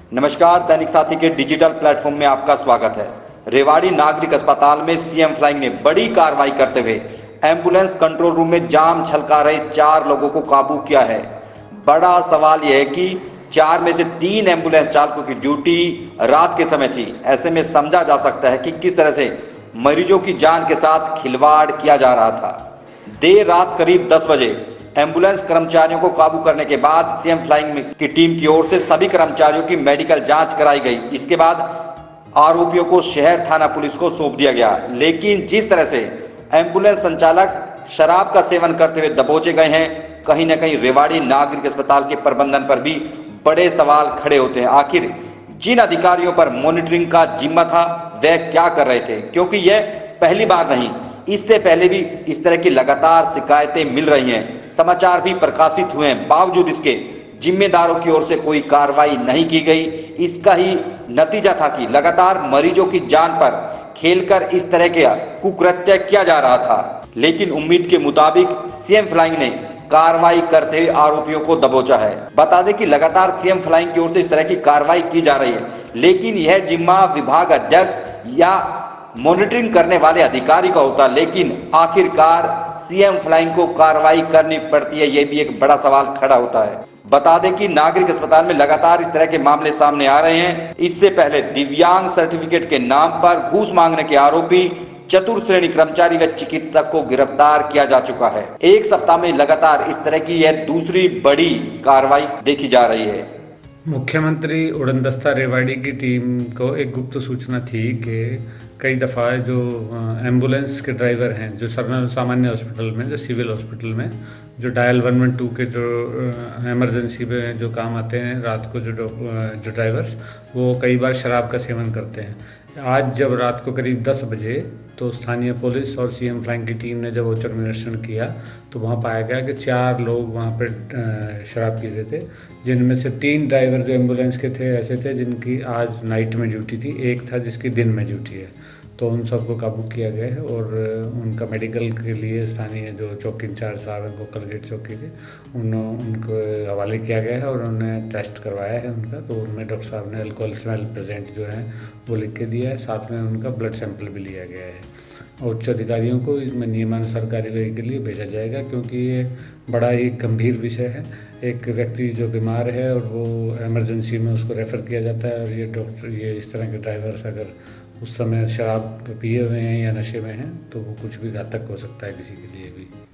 नमस्कार, दैनिक साथी के डिजिटल प्लेटफॉर्म में आपका स्वागत है। रेवाड़ी नागरिक अस्पताल में सीएम फ्लाइंग ने बड़ी कार्रवाई करते हुए एम्बुलेंस कंट्रोल रूम में जाम छलका रहे 4 लोगों को काबू किया है। बड़ा सवाल यह है कि 4 में से 3 एम्बुलेंस चालकों की ड्यूटी रात के समय थी। ऐसे में समझा जा सकता है कि किस तरह से मरीजों की जान के साथ खिलवाड़ किया जा रहा था। देर रात करीब 10 बजे एम्बुलेंस कर्मचारियों को काबू करने के बाद सीएम फ्लाइंग की टीम की ओर से सभी कर्मचारियों की मेडिकल जांच कराई गई। इसके बाद आरोपियों को शहर थाना पुलिस को सौंप दिया गया। लेकिन जिस तरह से एम्बुलेंस संचालक शराब का सेवन करते हुए दबोचे गए हैं, कहीं न कहीं रेवाड़ी नागरिक अस्पताल के प्रबंधन पर भी बड़े सवाल खड़े होते हैं। आखिर जिन अधिकारियों पर मॉनिटरिंग का जिम्मा था वह क्या कर रहे थे, क्योंकि यह पहली बार नहीं, इससे पहले भी इस तरह की लगातार शिकायतें मिल रही हैं, समाचार भी प्रकाशित हुए हैं। बावजूद इसके जिम्मेदारों की ओर से कोई कार्रवाई नहीं की गई। इसका ही नतीजा था कि लगातार मरीजों की जान पर खेलकर इस तरह के कुकृत्य किया जा रहा था। लेकिन उम्मीद के मुताबिक सीएम फ्लाइंग ने कार्रवाई करते हुए आरोपियों को दबोचा है। बता दें कि लगातार सीएम फ्लाइंग की ओर से इस तरह की कार्रवाई की जा रही है, लेकिन यह जिम्मा विभाग अध्यक्ष या मॉनिटरिंग करने वाले अधिकारी का होता। लेकिन आखिरकार सीएम फ्लाइंग को कार्रवाई करनी पड़ती है, यह भी एक बड़ा सवाल खड़ा होता है। बता दें कि नागरिक अस्पताल में लगातार इस तरह के मामले सामने आ रहे हैं। इससे पहले दिव्यांग सर्टिफिकेट के नाम पर घूस मांगने के आरोपी चतुर्थ श्रेणी कर्मचारी व चिकित्सक को गिरफ्तार किया जा चुका है। एक सप्ताह में लगातार इस तरह की यह दूसरी बड़ी कार्रवाई देखी जा रही है। मुख्यमंत्री उड़नदस्ता रेवाड़ी की टीम को एक गुप्त सूचना थी कि कई दफ़ा जो एम्बुलेंस के ड्राइवर हैं, जो सामान्य हॉस्पिटल में, जो सिविल हॉस्पिटल में जो डायल 112 के जो इमरजेंसी में जो काम आते हैं रात को, जो ड्राइवर्स, वो कई बार शराब का सेवन करते हैं। आज जब रात को करीब 10 बजे तो स्थानीय पुलिस और सीएम फ्लाइंग की टीम ने जब औचक निरीक्षण किया तो वहाँ पाया गया कि 4 लोग वहाँ पर शराब पी रहे थे, जिनमें से 3 ड्राइवर जो एम्बुलेंस के थे ऐसे थे जिनकी आज नाइट में ड्यूटी थी, एक था जिसकी दिन में ड्यूटी है। तो उन सबको काबू किया गया है और उनका मेडिकल के लिए स्थानीय जो चौकी इंचार्ज साहब हैं, गोकल गेट चौकी के, उनको हवाले किया गया है और उन्हें टेस्ट करवाया है उनका। तो उनमें डॉक्टर साहब ने अल्कोहल स्मेल प्रेजेंट जो है वो लिख के दिया है, साथ में उनका ब्लड सैंपल भी लिया गया है। उच्च अधिकारियों को इसमें नियमानुसार कार्यवाही के लिए भेजा जाएगा, क्योंकि ये बड़ा ही गंभीर विषय है। एक व्यक्ति जो बीमार है और वो इमरजेंसी में उसको रेफ़र किया जाता है, और ये इस तरह के ड्राइवर्स अगर उस समय शराब पिए हुए हैं या नशे में हैं तो वो कुछ भी घातक हो सकता है किसी के लिए भी।